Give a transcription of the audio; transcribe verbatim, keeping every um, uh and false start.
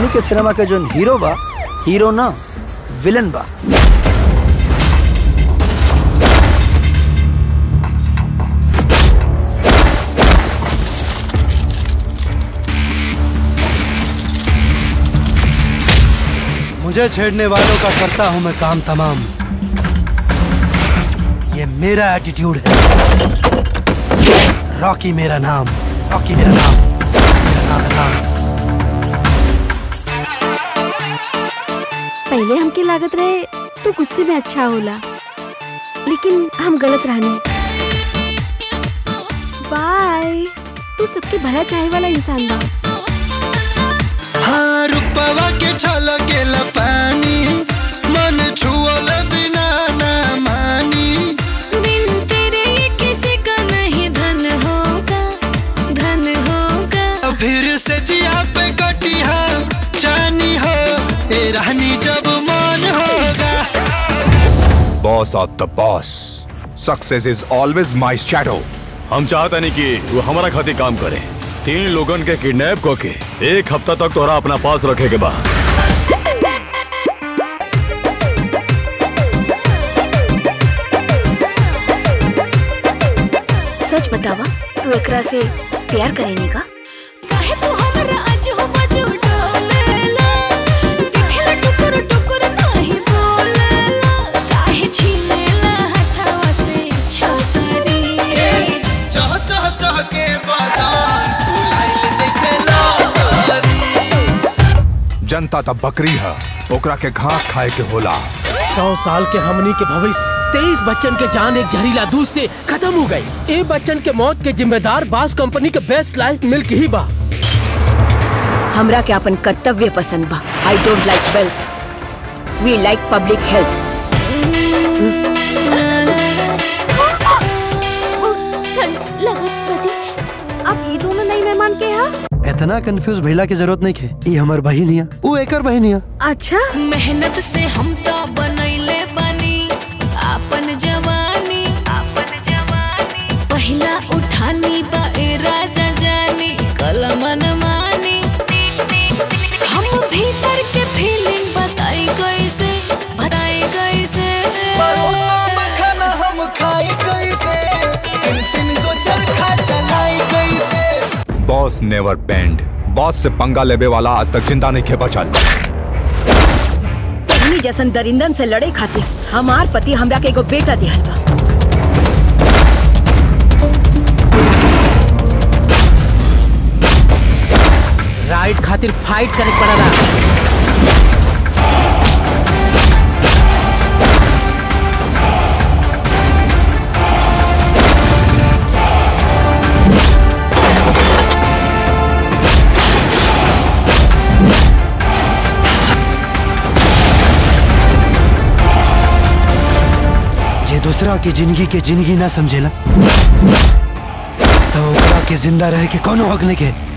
हमनी के सिनेमा के जो हीरो बा, हीरो ना विलन बा। मुझे छेड़ने वालों का करता हूं मैं काम तमाम। ये मेरा एटीट्यूड है। रॉकी मेरा नाम, रॉकी मेरा नाम, मेरा नाम है नाम। पहले हमके लागत रहे तो गुस्से में अच्छा होला, लेकिन हम गलत रहने। बाय। तू सबके भला चाहे वाला इंसान बा। हाँ, रुपवा के छलके पानी, मन छुअल बिना ना मानी। बिन तेरे किसी का नहीं धन होगा, धन होगा। फिर से जिया पे कटिया जानी हो, ए रानी जब मन होगा। Boss of the boss, success is always my shadow. हम चाहता नहीं कि वो हमारा खातिर काम करे। तीन लोगन के किडनैप करके एक हफ्ता तक तोहरा अपना पास रखे के बा। सच बतावा, तू एकरा से प्यार करेनी का? काहे तू हमरा आजू बाजू डोलेला, देखेला टुकुर टुकुर नहीं बोलेला। काहे छीनेला हथवा से छोकरी, चह चह चह के बादाम फुलाइल जैसे लारी। जनता तब बकरी है, ओकरा के घास खाए के होला। सौ साल के हमनी के भविष्य, तेईस बच्चन के जान एक जहरीला दूध से खत्म हो गई। ए बच्चन के मौत के जिम्मेदार बास कंपनी के बेस्ट लाइफ मिल्क ही बा। हमरा के अपन कर्तव्य पसंद बा। I don't like wealth, we like public health. अब ये दोनों नई मेहमान के यहाँ? इतना कंफ्यूज भइला की जरूरत नहीं है। ये हमार बहिनिया, वो एकर बहिनिया। अच्छा, मेहनत से हम तो बनैले बानी अपन जवानी, अपन जवानी। पहला उठानी बा ए राजा जानी, कलमन मानी। हम भीतर के फीलिंग बताई कैसे, बताई कैसे। खाना हम खाई कैसे, तीन तीन गो चरखा चलाई कैसे। बॉस नेवर बेंड। बॉस से पंगा लेबे वाला आज तक जिंदा नहीं खे बचल। तहनी जैसन दरिंदन से लड़े खातिर हमार पति हमरा के एगो बेटा दिहल बा। राइट खातिर फाइट करे पड़ला। दूसरा की जिंदगी के जिंदगी ना समझेला तो ओकरा के जिंदा रहे के कोनो हक नहीं के।